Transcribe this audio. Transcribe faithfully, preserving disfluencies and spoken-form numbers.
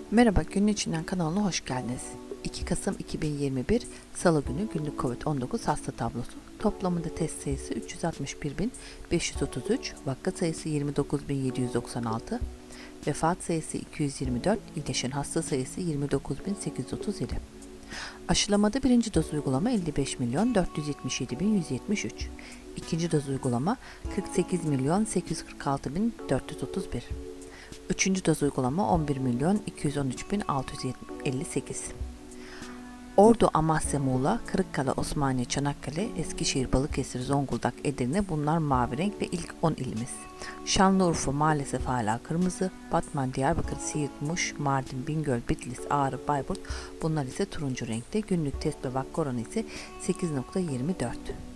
Merhaba, Günün İçinden kanalına hoş geldiniz. iki Kasım iki bin yirmi bir Salı günü günlük Covid on dokuz hasta tablosu. Toplamında test sayısı üç yüz altmış bir bin beş yüz otuz üç, vaka sayısı yirmi dokuz bin yedi yüz doksan altı, vefat sayısı iki yüz yirmi dört, iyileşen hasta sayısı yirmi dokuz bin sekiz yüz otuz yedi. Aşılamada birinci doz uygulama elli beş milyon dört yüz yetmiş yedi bin yüz yetmiş üç. İkinci doz uygulama kırk sekiz milyon sekiz yüz kırk altı bin dört yüz otuz bir. Üçüncü doz uygulama on bir milyon iki yüz on üç bin altı yüz elli sekiz. Ordu, Amasya, Muğla, Kırıkkale, Osmaniye, Çanakkale, Eskişehir, Balıkesir, Zonguldak, Edirne bunlar mavi renk ve ilk on ilimiz. Şanlıurfa maalesef hala kırmızı. Batman, Diyarbakır, Siirt, Muş, Mardin, Bingöl, Bitlis, Ağrı, Bayburt bunlar ise turuncu renkte. Günlük test ve vaka oranı ise sekiz nokta yirmi dört.